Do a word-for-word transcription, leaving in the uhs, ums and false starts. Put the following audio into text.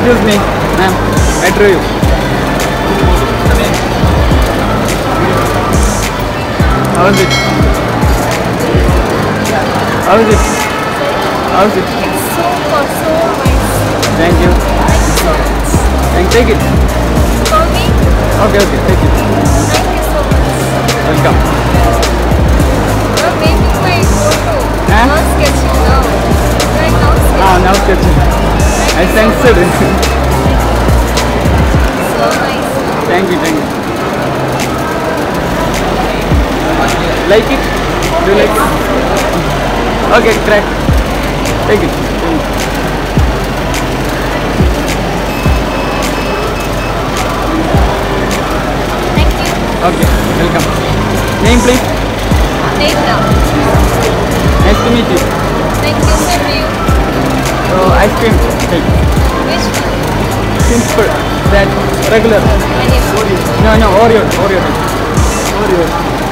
Excuse me, ma'am. I drew you. How is it? How is it? How is it? It's so good, so nice. Thank you. Thank you so much. Thank take it. Call me. Okay, okay, take it. Thank you so much. Welcome. You're making my photo. Huh? Not sketching now. Right now sketching. Ah, now sketching. I sensed it. So nice. Thank you, thank you. Like it? Do you like it? Okay, try. Take it. Thank you. Okay, welcome. Name please? Neita. Nice to meet you. Thank you, same to you. So, ice cream. Take. Which one? Simple. That regular. Any food? No, no, Oreo. Oreo. Oreo.